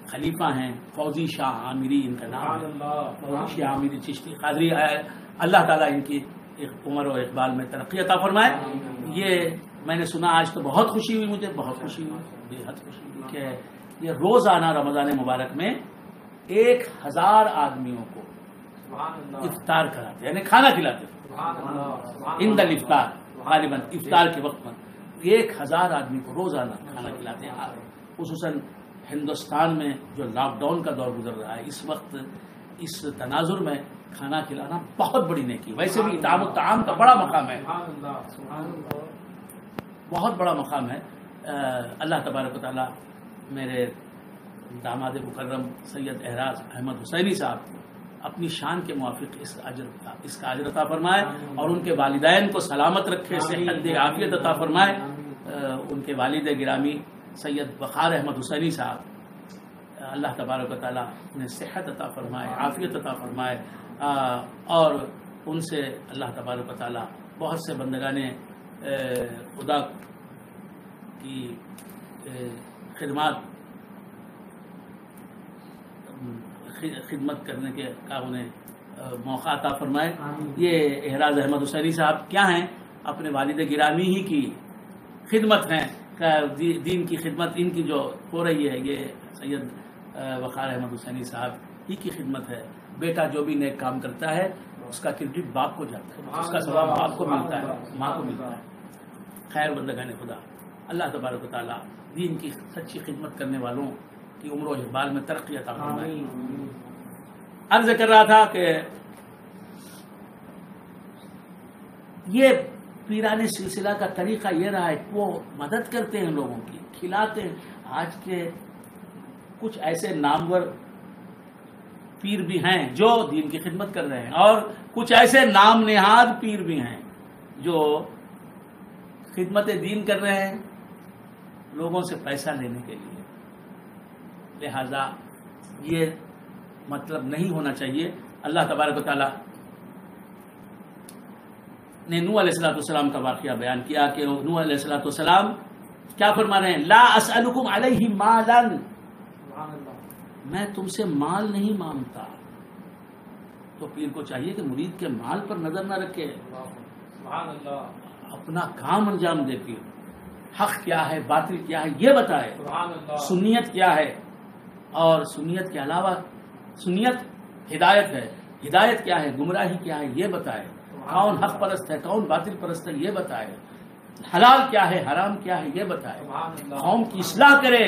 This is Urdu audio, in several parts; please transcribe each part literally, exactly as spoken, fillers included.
خلیفہ ہیں فوزی شاہ عامری ان کا نام ہے، فوزی شاہ عامری چشتی قادری، اللہ تعالیٰ ان کی عمر و اقبال میں ترقی عطا فرمائے۔ یہ میں نے سنا، آج تو بہت خوشی ہوئی، مجھے بہت خوشی ہوئی، بے حد خوشی ہوئی کہ یہ روزانہ رمضان مبارک میں ایک ہزار آدمیوں کو افطار کراتے، یعنی کھانا کھلاتے عند الافطار، غالباً افطار کے وقت میں ایک ہزار آدمی کو روزانہ کھانا کھلاتے ہیں۔ خصوصاً ہندوستان میں جو لاک ڈاؤن کا دور گزر رہا ہے، اس وقت اس تناظر میں کھانا کھلانا بہت بڑی نیکی۔ ویسے بھی اطعام الطعام کا بڑا مقام ہے، بہت بڑا مقام ہے۔ اللہ تبارک و تعالیٰ میرے داماد مکرم سید اعراض احمد حسینی صاحب کو اپنی شان کے موافق اس اجر اس کا اجر عطا فرمائے، اور ان کے والدین کو سلامت رکھے، صحت دے، عافیت عطا فرمائے۔ ان کے والد گرامی سید وقار احمد حسینی صاحب، اللہ تبارک و تعالیٰ انہیں صحت عطا فرمائے، عافیت عطا فرمائے، اور ان سے اللہ تبارک و تعالیٰ بہت سے بندگان خدا کی خدمات خدمت کرنے کے کا انہیں موقع عطا فرمائے۔ یہ اعراض احمد حسینی صاحب کیا ہیں؟ اپنے والد گرامی ہی کی خدمت ہیں، دین کی خدمت ان کی جو ہو رہی ہے، یہ سید وقار احمد حسینی صاحب ہی کی خدمت ہے۔ بیٹا جو بھی نیک کام کرتا ہے اس کا کریڈٹ باپ کو جاتا ہے، اس کا ثواب باپ کو ملتا ہے، ماں کو ملتا ہے۔ خیر بندگان خدا، اللہ تبارک و تعالیٰ دین کی سچی خدمت کرنے والوں کی عمر و اقبال میں ترقی عطا فرمائے۔ عرض کر رہا تھا کہ یہ پیرانے سلسلہ کا طریقہ یہ رہا ہے کہ وہ مدد کرتے ہیں لوگوں کی، کھلاتے ہیں۔ آج کے کچھ ایسے نامور پیر بھی ہیں جو دین کی خدمت کر رہے ہیں، اور کچھ ایسے نام نہاد پیر بھی ہیں جو خدمت دین کر رہے ہیں لوگوں سے پیسہ لینے کے لیے۔ لہذا یہ مطلب نہیں ہونا چاہیے۔ اللہ تبارک و تعالیٰ نے نوح علیہ الصلوۃ والسلام کا واقعہ بیان کیا کہ نوح علیہ الصلوۃ والسلام کیا فرما رہے ہیں؟ لا اسألکم علیہ مالا، میں تم سے مال نہیں مانگتا۔ تو پیر کو چاہیے کہ مرید کے مال پر نظر نہ رکھے، اپنا کام انجام دے۔ پیر حق کیا ہے، باطل کیا ہے یہ بتائے، سنیت کیا ہے، اور سنیت کے علاوہ سنیت ہدایت ہے، ہدایت کیا ہے، گمراہی کیا ہے یہ بتائے، کون حق پرست ہے کون باطل پرست ہے یہ بتائے، حلال کیا ہے حرام کیا ہے یہ بتائے، قوم کی اصلاح کرے،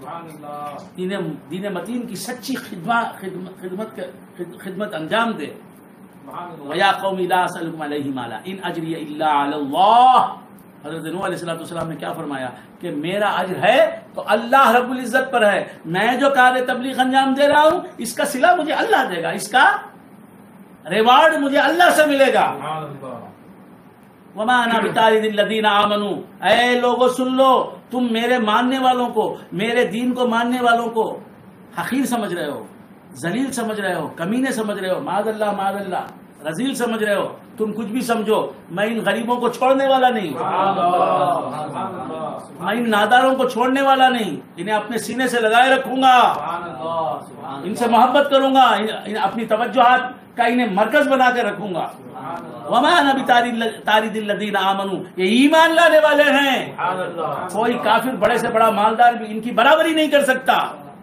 دین متین کی سچی خدمت خدمت انجام دے۔ وَيَا قَوْمِ لَا أَسْأَلُكُمْ عَلَيْهِ مَالًا إِنْ أَجْرِيَ إِلَّا عَلَى اللَّهِ۔ حضرت نوح علیہ الصلوۃ والسلام نے کیا فرمایا کہ میرا اجر ہے تو اللہ رب العزت پر ہے، میں جو کار تبلیغ انجام دے رہا ہوں اس کا صلہ مجھے اللہ دے گا، اس کا ریوارڈ مجھے اللہ سے ملے گا۔ وَمَا أَنَا بِطَارِدِ الَّذِينَ آمَنُوا، اے لوگو سن لو، تم میرے ماننے والوں کو، میرے دین کو ماننے والوں کو حقیر سمجھ رہے ہو، ذلیل سمجھ رہے ہو، کمینے سمجھ رہے ہو، معاذ اللہ معاذ اللہ، رذیل سمجھ رہے ہو، تم کچھ بھی سمجھو، میں ان غریبوں کو چھوڑنے والا نہیں، میں ان ناداروں کو چھوڑنے والا نہیں، انہیں اپنے سینے سے لگائے رکھوں گا، ان سے محبت کروں گا، اپنی توجہات کا انہیں مرکز بنا کے رکھوں گا۔ وما انا بطارد الذین آمنوا، یہ ایمان لانے والے ہیں، کوئی کافر بڑے سے بڑا مالدار بھی ان کی برابری نہیں کر سکتا۔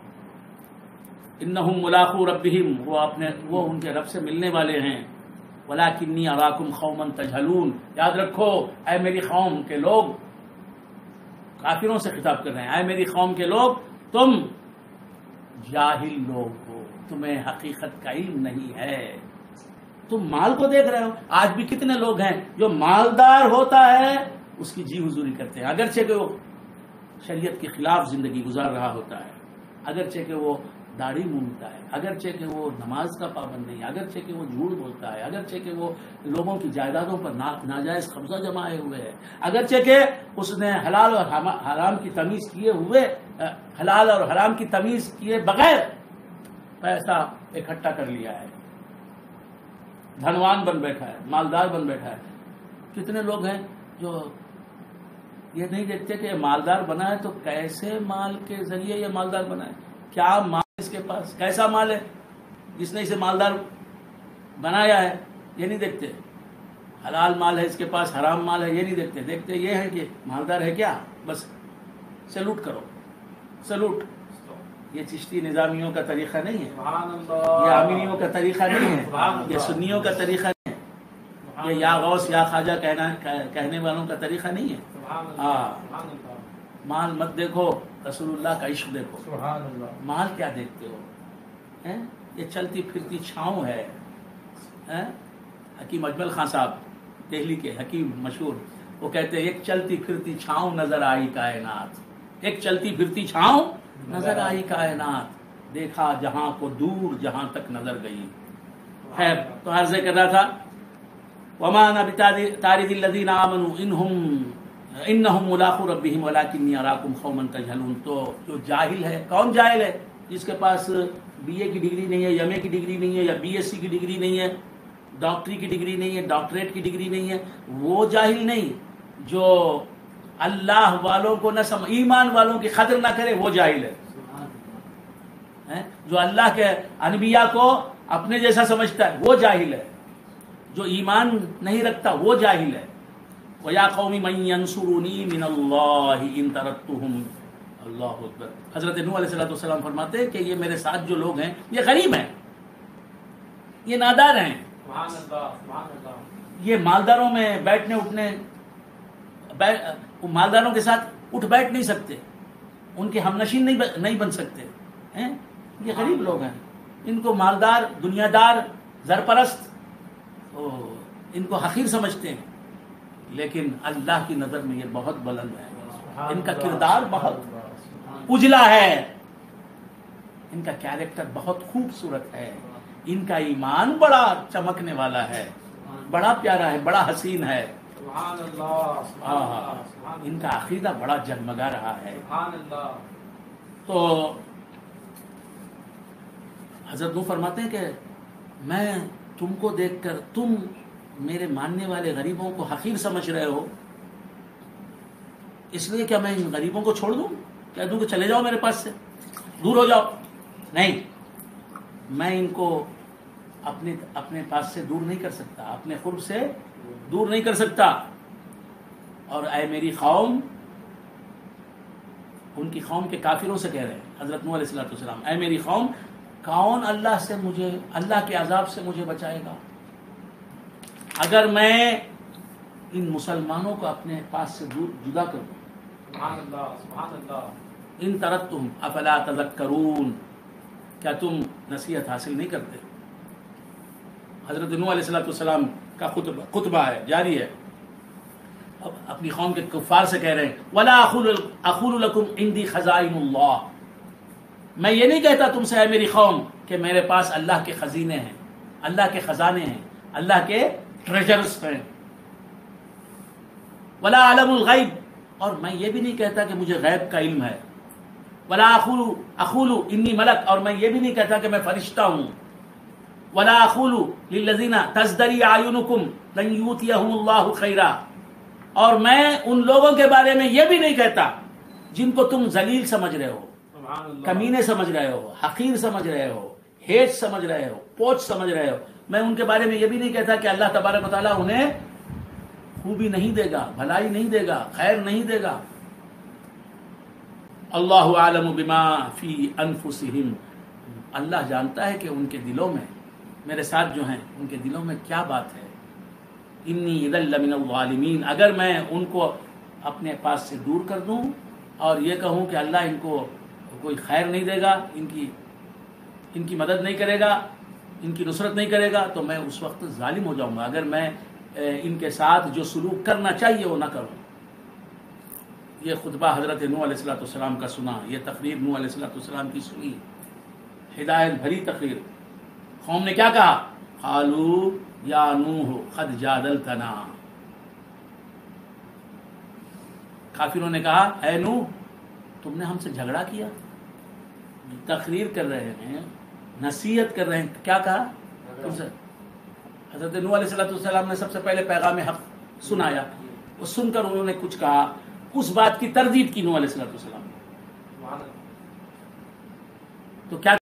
انہم ملاقو ربہم، وہ اپنے وہ ان کے رب سے ملنے والے ہیں۔ ولکنی اراکم قوما تجہلون، یاد رکھو اے میری قوم کے لوگ، کافروں سے خطاب کر رہے ہیں، اے میری قوم کے لوگ تم جاہل لوگ ہو، تمہیں حقیقت کا علم نہیں ہے، تم مال کو دیکھ رہے ہو۔ آج بھی کتنے لوگ ہیں جو مالدار ہوتا ہے اس کی جی حضوری کرتے ہیں، اگرچہ کہ وہ شریعت کے خلاف زندگی گزار رہا ہوتا ہے، اگرچہ کہ وہ داڑھی مونتا ہے، اگرچہ کہ وہ نماز کا پابند نہیں، اگرچہ کہ وہ جھوٹ بولتا ہے، اگرچہ کہ وہ لوگوں کی جائیدادوں پر ناجائز قبضہ جمائے ہوئے ہے، اگرچہ کہ اس نے حلال اور حرام کی تمیز کیے ہوئے حلال اور حرام کی تمیز کیے بغیر پیسہ اکٹھا کر لیا ہے، دھنوان بن بیٹھا ہے، مالدار بن بیٹھا ہے۔ کتنے لوگ ہیں جو یہ نہیں دیکھتے کہ مالدار بنا ہے تو کیسے مال کے ذریعے یہ مالدار بنا ہے، کیا مال اس کے پاس کیسا مال ہے، جس نے اسے مالدار بنایا ہے، یہ نہیں دیکھتے. حلال مال ہے اس کے پاس، حرام مال ہے، یہ نہیں دیکھتے. دیکھتے یہ ہے کہ مالدار ہے کیا، بس سلوٹ کرو، سلوٹ. یہ چشتی نظامیوں کا طریقہ نہیں ہے، یہ عامریوں کا طریقہ نہیں ہے، یہ سنیوں کا طریقہ نہیں ہے، یہ یا غوث یا خواجہ کہنا کہنے والوں کا طریقہ نہیں ہے. ہاں، مال مت دیکھو، رسول اللہ کا عشق دیکھو. مال کیا دیکھتے ہو، یہ چلتی پھرتی چھاؤں ہے. حکیم اجمل خان صاحب دہلی کے حکیم مشہور، وہ کہتے ہیں ایک چلتی پھرتی چھاؤں نظر آئی کائنات، ایک چلتی پھرتی چھاؤں نظر آئی کائنات، دیکھا جہاں کو دور جہاں تک نظر گئی. خیر، تو عرضے کر رہا تھا وَمَا أَنَا بِطَارِدِ الَّذِينَ آمَنُوا إِنْهُمْ إِنَّهُمْ مُلَاقُو رَبِّهِمْ وَلَٰكِنِّي أَرَاكُمْ قَوْمًا تَجْهَلُونَ. تو جو جاہل ہے، کون جاہل ہے؟ جس کے پاس بی اے کی ڈگری نہیں ہے، ایم اے کی ڈگری نہیں ہے، یا بی ایس سی کی ڈگری نہیں ہے، ڈاکٹری کی ڈگری نہیں ہے، ڈاکٹریٹ کی ڈگری نہیں ہے، وہ جاہل نہیں. جو اللہ والوں کو نہ سمجھ، ایمان والوں کی قدر نہ کرے، وہ جاہل ہے. جو اللہ کے انبیاء کو اپنے جیسا سمجھتا ہے، وہ جاہل ہے. جو ایمان نہیں رکھتا، وہ جاہل ہے. وَيَا قَوْمِ مَن يَنْصُرُنِي مِنَ اللَّهِ إِن تَرَكْتُهُمْ. اللہ اکبر. حضرت نوح علیہ السلام فرماتے ہیں کہ یہ میرے ساتھ جو لوگ ہیں، یہ غریب ہیں، یہ نادار ہیں، یہ مالداروں میں بیٹھنے اٹھنے مالداروں کے ساتھ اٹھ بیٹھ نہیں سکتے، ان کے ہم نشین نہیں بن سکتے. یہ غریب لوگ ہیں، ان کو مالدار، دنیا دار، زرپرست ان کو حقیر سمجھتے ہیں، لیکن اللہ کی نظر میں یہ بہت بلند ہے. ان کا کردار بہت اجلا ہے، ان کا کیریکٹر بہت خوبصورت ہے، ان کا ایمان بڑا چمکنے والا ہے، بڑا پیارا ہے، بڑا حسین ہے. ان کا عقیدہ بڑا جگمگا رہا ہے. تو حضرت نوح فرماتے ہیں کہ میں تم کو دیکھ کر تم میرے ماننے والے غریبوں کو حقیر سمجھ رہے ہو، اس لیے کیا میں ان غریبوں کو چھوڑ دوں، کہہ دوں کہ چلے جاؤ میرے پاس سے، دور ہو جاؤ؟ نہیں، میں ان کو اپنے اپنے پاس سے دور نہیں کر سکتا، اپنے قرب سے دور نہیں کر سکتا. اور اے میری قوم، ان کی قوم کے کافروں سے کہہ رہے ہیں حضرت نوح علیہ السلام، اے میری قوم، کون اللہ سے مجھے، اللہ کے عذاب سے مجھے بچائے گا اگر میں ان مسلمانوں کو اپنے پاس سے دور جدا کر دوں. ان ترکتم افلا تذکرون، کیا تم نصیحت حاصل نہیں کرتے؟ حضرت نوح علیہ السلام کا خطبہ خطبہ ہے، جاری ہے. اب اپنی قوم کے کفار سے کہہ رہے ہیں ولا اقول لکم عندی خزائن اللہ، میں یہ نہیں کہتا تم سے اے میری قوم کہ میرے پاس اللہ کے خزینے ہیں، اللہ کے خزانے ہیں، اللہ کے ٹریجرز ہیں. ولا اعلم الغیب، اور میں یہ بھی نہیں کہتا کہ مجھے غیب کا علم ہے. ولا اقول اقول انی ملک، اور میں یہ بھی نہیں کہتا کہ میں فرشتہ ہوں. ولا اقول للذین تزدری اعینکم لن یؤتیہم اللہ خیرا، اور میں ان لوگوں کے بارے میں یہ بھی نہیں کہتا جن کو تم ذلیل سمجھ رہے ہو، کمینے سمجھ رہے ہو، حقیر سمجھ رہے ہو، ہیٹ سمجھ رہے ہو، پوچھ سمجھ رہے ہو، میں ان کے بارے میں یہ بھی نہیں کہتا کہ اللہ تبارک و تعالیٰ انہیں خوبی نہیں دے گا، بھلائی نہیں دے گا، خیر نہیں دے گا. اللہ عالم بما فی انفسہم، اللہ جانتا ہے کہ ان کے دلوں میں، میرے ساتھ جو ہیں ان کے دلوں میں کیا بات ہے. انی اذا لمن الظالمین، اگر میں ان کو اپنے پاس سے دور کر دوں اور یہ کہوں کہ اللہ ان کو کوئی خیر نہیں دے گا، ان کی ان کی مدد نہیں کرے گا، ان کی نصرت نہیں کرے گا، تو میں اس وقت ظالم ہو جاؤں گا اگر میں ان کے ساتھ جو سلوک کرنا چاہیے وہ نہ کروں. یہ خطبہ حضرت نوح علیہ السلام کا سنا، یہ تقریر نوح علیہ السلام کی سنی، ہدایت بھری تقریر. قوم نے کیا کہا؟ قالوا یا نوح قد جادلتنا، کافروں نے کہا اے نوح تم نے ہم سے جھگڑا کیا. تقریر کر رہے ہیں، نصیحت کر رہے ہیں، کیا کہا تم سے؟ حضرت نوح علیہ السلام نے سب سے پہلے پیغام حق سنایا، وہ سن کر انہوں نے کچھ کہا، اس بات کی تردید کی نوح علیہ السلام. تو کیا